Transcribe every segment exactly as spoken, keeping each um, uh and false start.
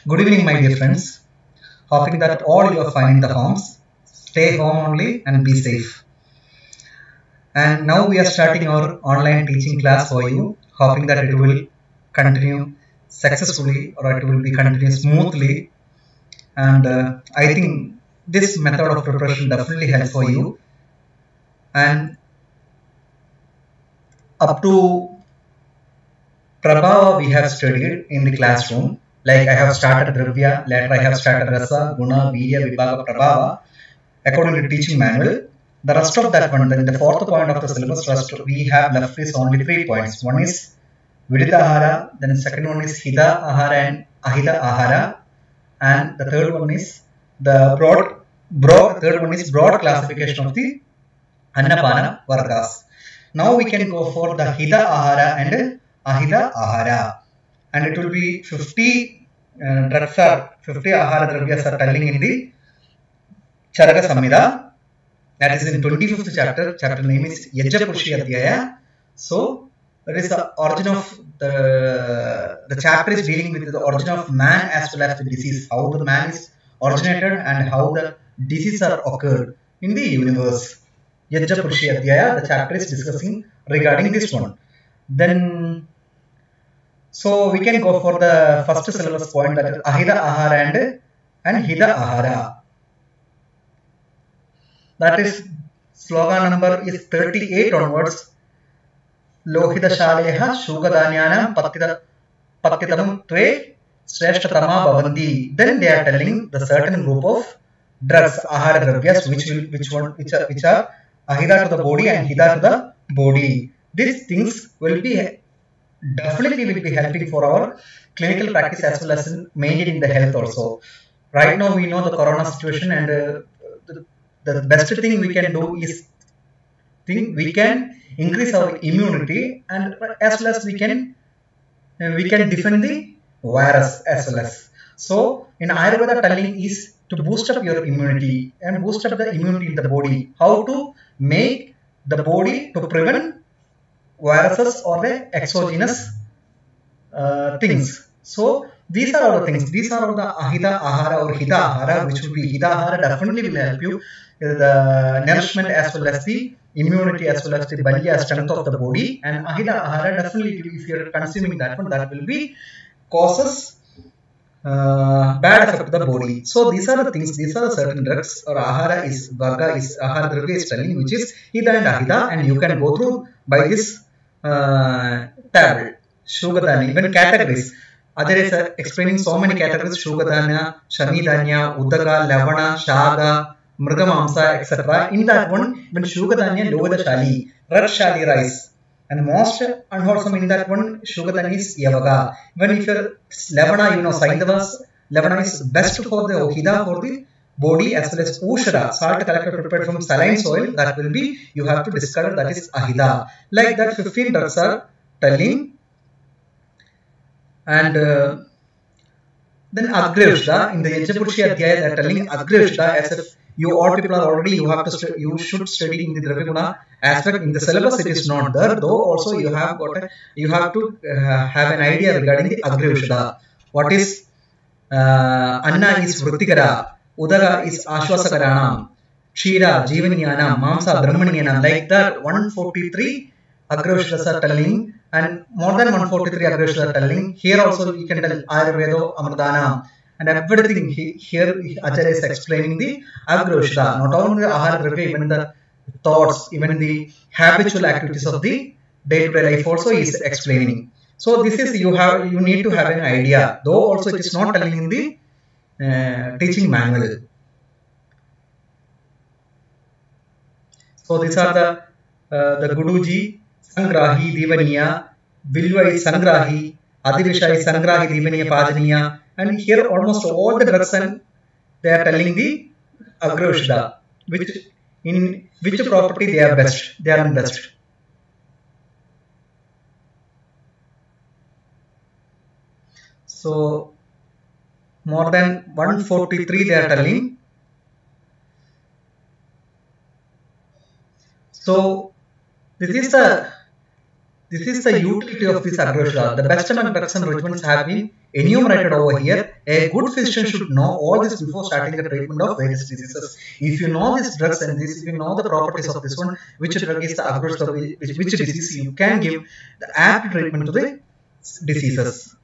Good evening, my dear friends. Hoping that all you are fine in the homes. Stay home only and be safe. And now we are starting our online teaching class for you. Hoping that it will continue successfully or it will be continue smoothly. And uh, I think this method of preparation definitely helps for you. And up to Prabhava we have studied in the classroom. Like I have started Dravya, later I have started Rasa, Guna, Virya, Vibhaga, Prabhava according to teaching manual. The rest of that one, then the fourth point of the syllabus rest we have left is only three points. One is Vidita Ahara, then the second one is Hida Ahara and Ahida Ahara, and the third one is the broad, broad third one is broad classification of the Annapana Vargas. Now we can go for the Hida Ahara and Ahida Ahara, and it will be fifty uh, drugs are fifty Ahara Dravyas are telling in the Charaka Samhita, that is in twenty-fifth chapter. Chapter name is Yajnapurushi Adhyaya. So that is the origin of the the chapter is dealing with the origin of man as well as the disease, how the man is originated and how the diseases are occurred in the universe. Yajnapurushi Adhyaya, the chapter is discussing regarding this one. Then so we can go for the first syllabus point, that is Ahida Ahara and, and Hida Ahara. That is slogan number is thirty-eight onwards. Lohita Shaleha Shugadanyana Patita Patitamum Tve Sreshtatama Bhavandi. Then they are telling the certain group of drugs, Ahara Dravyas, which will which one which are which are Ahida to the body and Hida to the body. These things will be definitely will be helping for our clinical practice as well as in maintaining the health also. Right now we know the corona situation, and uh, the, the best thing we can do is think we can increase our immunity, and as well as we can uh, we can defend the virus as well as. So in Ayurveda telling is to boost up your immunity and boost up the immunity in the body. How to make the body to prevent viruses or the exogenous uh, things. So these are all the things. These are all the Ahida Ahara or Hida Ahara, which will be Hida Ahara definitely will help you the nourishment as well as the immunity as well as the balya strength of the body. And Ahida Ahara definitely, if you are consuming that one, that will be causes uh, bad effect to the body. So these are the things. These are the certain drugs or Ahara is Varga is Ahara Dravya is telling, which is Hida and Ahida, and you can go through by this uh, table. Shugadanya, even categories. Other is uh, explaining so many categories: Shugadanya, Shamidanya, Udaka, Lavana, Shaga, Mrigamamsa, et cetera. In that one, when Shugadanya, Lovada Shali, Rat Shali rice. And most unwholesome in that one, Shugadanya is Yavaga. When if you're Lavana, you know, Saindavas, Lavana is best for the Ohida for the body as well as Ushara, salt collected prepared from saline soil, that will be, you have to discard, that is Ahida. Like that, fifteen drugs are telling. And uh, then Agreshda, in the Yajnapurushi Adhyaya, they are telling Agreshda as if you all people are already, you have to, you should study in the Dravyaguna aspect. In the syllabus it is not there, though also you have got a, you have to uh, have an idea regarding the Agreshda. What is uh, Anna is Vrittikara, Udara is Ashwasakaranam, Kshira, Jivanyanam, Mamsa, Brahmanyanam. Like that, one hundred forty-three Agreshdas are telling, and more than one hundred forty-three Agreshdas are telling. Here also you can tell Ayurveda, Amradana, and everything. He, here Acharya is explaining the Agreshda, not only the Ahara Dravya, even the thoughts, even the habitual activities of the day-to-day life also is explaining. So this is, you have, you need to have an idea, though also it is not telling in the uh, teaching manual. So these are the uh, the Guduji, Sangrahi, Divaniya, Bilva is Sangrahi, Adivisha is Sangrahi, Divaniya, Pajaniya, and here almost all the drugs and they are telling the Agreshda, which in which property they are best, they are best. So more than one hundred forty-three they are telling. So this is the this is the utility of this Agreshda. The best among drugs and regimens have been enumerated over here. A good physician should know all this before starting the treatment of various diseases. If you know these drugs and this, if you know the properties of this one, which drug is the aggressor of which, which disease, you can give the apt treatment to the diseases.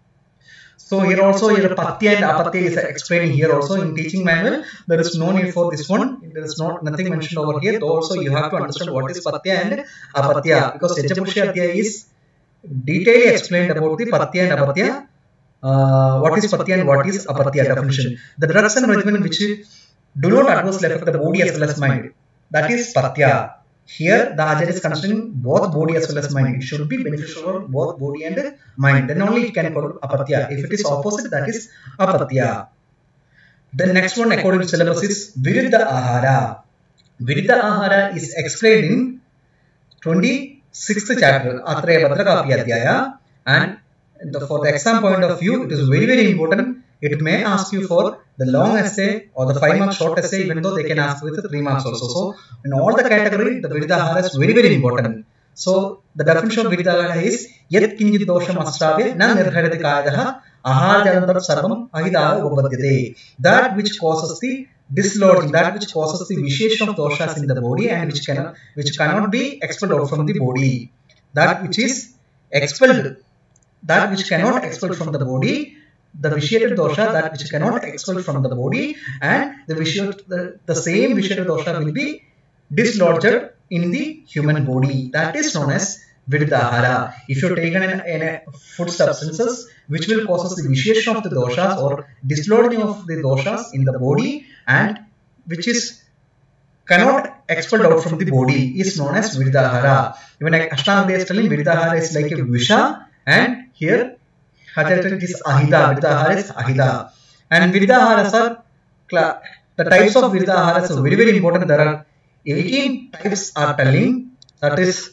So here also here Pathya and Apatya is explaining here also in teaching manual. There is no need for this one. There is not nothing mentioned over here. Though also you have to understand what is Pathya and Apatya, because Yajapusha Adhyaya is detailedly explained about the Pathya and Apatya. Uh, what is Pathya and what is Apatya definition. The drugs and regimen which do not adversely affect the body as well as mind, that is Pathya. Here the Acharya is considering both body as well as mind. It should be beneficial for both body and mind. Then only it can call Apatya. If it is opposite, that is Apatya. The next one according to syllabus is Viruddha Ahara. Viruddha Ahara is explained in twenty-sixth chapter, Atraya Bhadrakapi Adhyaya, and the, for the exam point of view, it is very very important. It may ask you for the long essay or the five marks short essay, even though they can ask with the three marks also. So in all the category, the Viruddha Ahara is very very important. So the definition of Viruddha Ahara is Yat Kinjit Dosham Astave Na Nirhadati Kayadaha Ahara Janantar Sarvam Ahidara Upapadyate. That which causes the dislodging, that which causes the vitiation of doshas in the body and which cannot which cannot be expelled out from the body. That which is expelled, that which cannot expel from the body, the vitiated dosha, that which cannot expel from the body, and the vitiated, the, the same vitiated dosha will be dislodged in the human body. That is known as Viruddha Ahara. If you are taken in, in a food substances which will cause the vitiation of the doshas or dislodging of the doshas in the body and which is cannot expelled out from the body is known as Viruddha Ahara. Even like Ashtanga is telling Viruddha Ahara is like a visha, and here it is Ahida. Viruddha Ahara is Ahida. And Viruddha Aharas are, the types of Viruddha Aharas are very very important. There are eighteen types are telling, that is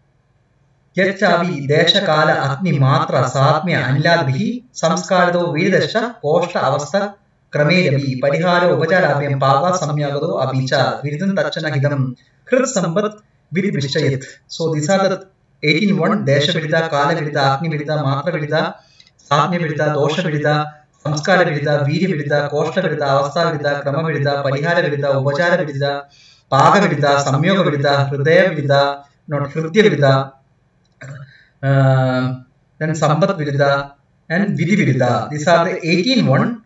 Yachavi, Desha Kala, Agni Matra, Satmya, Anladhi, Samskarado, Vidasha, Koshta, Avasta, Kramedavi, Parihara, Upacharabhyam, Pava, Samyagado, Abicha, Viridhan Tachana Hidam, Krit Sambat, Virid Vishayat. So these are the eighteen one: Desha Viruddha, Kala Viruddha, Agni Viruddha, Matra Viruddha, Satmya Viruddha, Dosha Viruddha, Samskara Viruddha, Virya Viruddha, Koshta Viruddha, Avastha Viruddha, Krama Viruddha, Parihara Viruddha, Upachara Viruddha, Paga Viruddha, Samyoga Viruddha, Hridaya Viruddha, not Hridya Viruddha, uh, then Sambat Viruddha and Vidhi Viruddha. These are the eighteen one,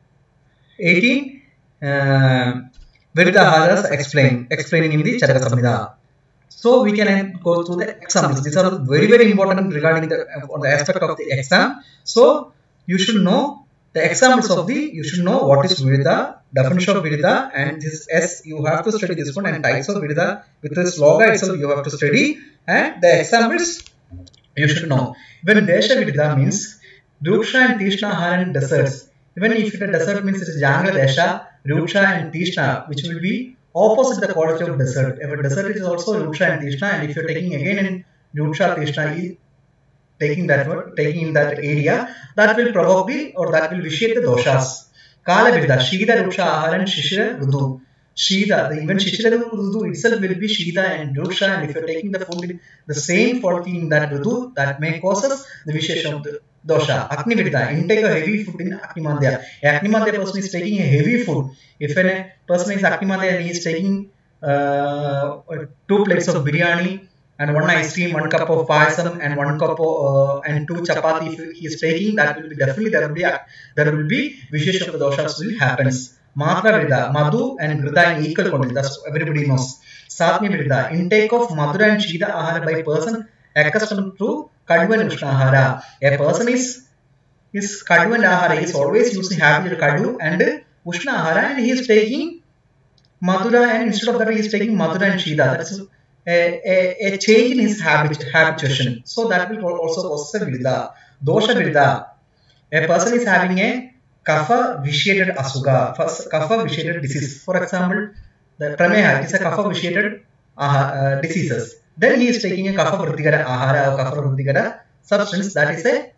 eighteen uh, Viruddha Aharas explain, explaining in the Charaka Samhita. So we can go through the examples. These are very very important regarding the, on the aspect of the exam. So you should know the examples of the, you should know what is Viruddha, definition of Viruddha, and this S you have to study this one, and types of Viruddha with this sloga itself you have to study, and the examples you should know. When Desha Viruddha means Ruksha and Tishna Ahara in deserts. Even if the desert means it is Janga Desha, Ruksha and Tishna, which will be opposite the quality of desert. If a desert is also Ruksha and Tishna, and if you are taking again in Ruksha Tishna, taking that word, taking in that area, that will probably or that will vitiate the doshas. Kala Viruddha, Shida, Ruksha, Ahara and Shishira, Rudu. Shida, the even Shishira Rudu itself will be Shida and Ruksha, and if you are taking the food in the same quality in that Rudu, that may cause us the vitiation of the dosha. Agni Viruddha, intake of heavy food in Agni Mandya. Agni Mandya person is taking a heavy food. If a person is Agni Mandya and he is taking uh, two plates of biryani and one ice cream, one cup of payasam and one cup of, uh, and two chapati, if he is taking, that will be definitely there will be there will be vitiation of the doshas will happens. Matra Viruddha, Madhu and Ghrida in equal quantity, that's everybody knows. Satmya Viruddha, intake of Madhura and Shida Ahara by a person accustomed to Kadhu and Ushna Ahara. A person is is Kadhu and Ahara, he is always using habitual Kadhu and Ushna Ahara, and he is taking Madhura, and instead of that he is taking Madhura and Shida. That is a, a, a change in his habit, habituation. So that will also cause a Viruddha. Dosha Viruddha, a person is having a Kapha vitiated asuga, Kapha vitiated disease. For example, the Prameha is a Kapha vitiated uh, uh, diseases. Then he is taking a Kapha Vruddhikara Ahara or Kapha Vruddhikara substance, that is a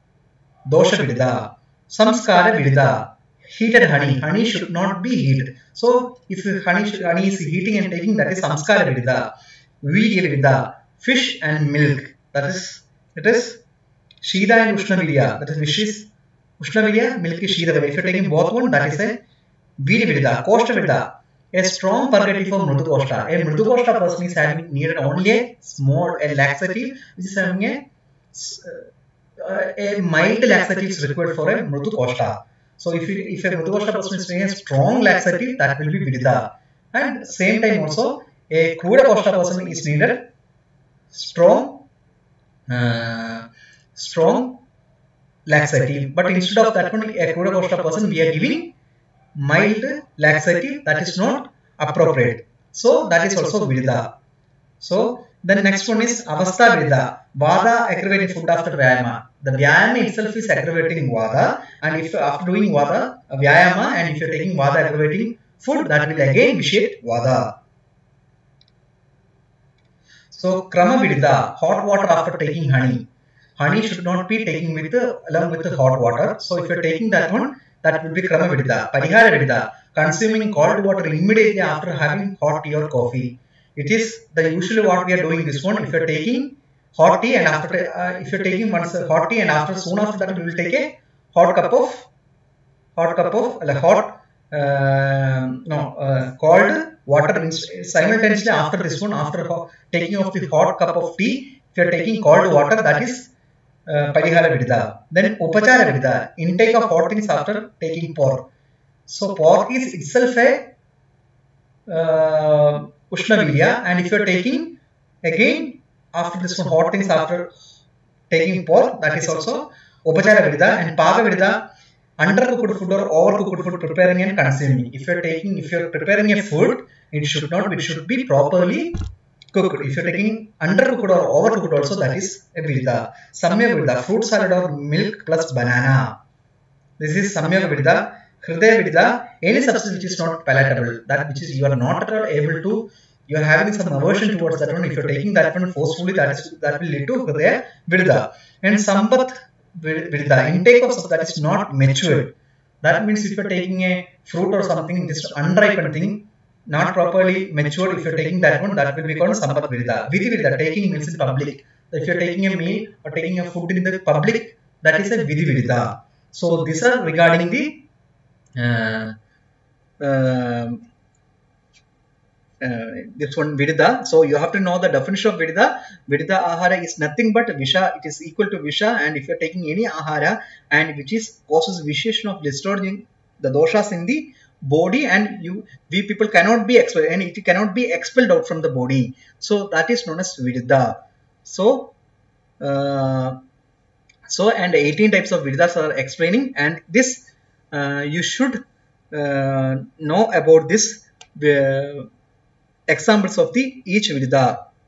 Dosha Viruddha. Samskara Viruddha, heated honey. Honey should not be heated. So if honey, honey is heating and taking, that is Samskara Viruddha. Virya Viruddha, fish and milk, that is, it is Shida and Ushna Virya, that is which is Ushnavirya, Milky Shidava. If you're taking both one, that is a Virivirida, Koshtavirida. A strong purgative for Mrudukoshta. A Mrudukoshta person is having needed only a small a laxative, which is having a, uh, a mild laxative is required for a Mrudukoshta. So if, you, if a Mrudukoshta person is taking a strong laxative, that will be Virida. And same time also, a Kudakoshta person is needed strong, uh, strong laxative. But instead of that one, a Kudakoshta person, we are giving mild laxative, that is not appropriate. So that is also Virida. So the next one is Avastha Virida. Vada aggravating food after Vyayama. The Vyayama itself is aggravating Vada, and if after doing Vada, Vyayama, and if you are taking Vada aggravating food, that will again vitiate Vada. So Krama Virida, hot water after taking honey. Honey should not be taken with the, along with the hot water. So if you are taking that one, that will be Krama Virida. Parihara Virida, consuming cold water immediately after having hot tea or coffee. It is the usually what we are doing this one. If you are taking hot tea and after, uh, if you are taking once hot tea and after soon after that we will take a hot cup of, hot cup of, like hot, uh, no, uh, cold water simultaneously after this one, after taking of the hot cup of tea, if you are taking cold water, that is uh, Parihara Virida. Then Upachara Virida, intake of hot things after taking pork. So pork is itself a uh, Ushnavirya, and if you are taking again after this one hot things after taking pork, that is also Upachara Virida. And Paga Virida, undercooked food or overcooked food preparing and consuming. If you are taking, if you are preparing a food, it should not, it should be properly cooked. If you are taking undercooked or overcooked also, that is a Virida. Samyak Virida, fruit salad or milk plus banana. This is Samyak Virida. Hridaya Virida, any substance which is not palatable, that which is you are not at all able to, you are having some aversion towards that one. If you are taking that one forcefully, that is, that will lead to Hridaya Virida. And Sambat Virida, intake of stuff that is not matured. That means if you are taking a fruit or something, just unripened thing, not properly matured, if you are taking that one, that will be called Sambat Virida. Vidhi Virida, taking meals in public. If you are taking a meal or taking a food in the public, that is a Vidhi Virida. So these are regarding the uh, uh, Uh, this one Virida. So you have to know the definition of Virida. Virida Ahara is nothing but Visha. It is equal to Visha, and if you are taking any Ahara and which is causes vitiation of discharging the doshas in the body, and you we people cannot be expelled, and it cannot be expelled out from the body. So that is known as Virida. So uh, so and eighteen types of Viridas are explaining, and this uh, you should uh, know about this. Uh, examples of the each Virida.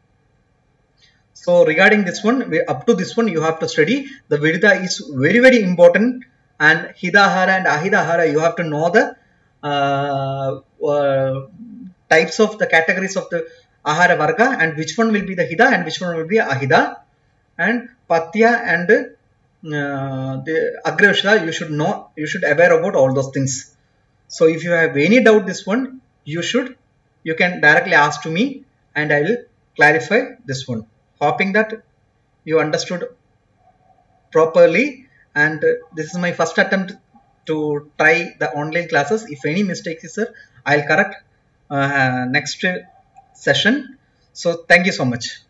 So regarding this one, up to this one you have to study. The Virida is very very important, and Hidahara and Ahidahara you have to know the uh, uh, types of the categories of the Ahara Varga, and which one will be the Hida and which one will be Ahida, and Patya and uh, the Agrashra you should know, you should aware about all those things. So if you have any doubt this one, you should you can directly ask to me and I will clarify this one. Hoping that you understood properly, and uh, this is my first attempt to try the online classes. If any mistakes is there, I will correct uh, next session. So thank you so much.